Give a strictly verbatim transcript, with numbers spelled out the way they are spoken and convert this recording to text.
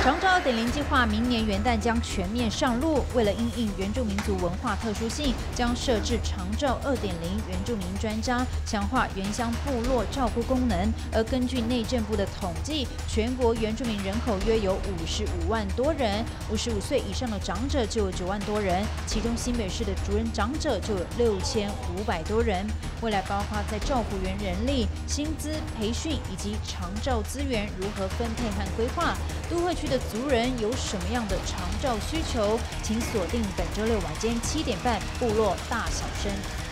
长照 二点零 计划明年元旦将全面上路。为了因应原住民族文化特殊性，将设置长照 二点零 原住民专家，强化原乡部落照顾功能。而根据内政部的统计，全国原住民人口约有五十五万多人，五十五岁以上的长者就有九万多人，其中新北市的族人长者就有六千五百多人。未来包括在照顾员人力、薪资、培训以及长照资源如何分配和规划。都会区的族人有什么样的长照需求？请锁定本周六晚间七点半《部落大小声》。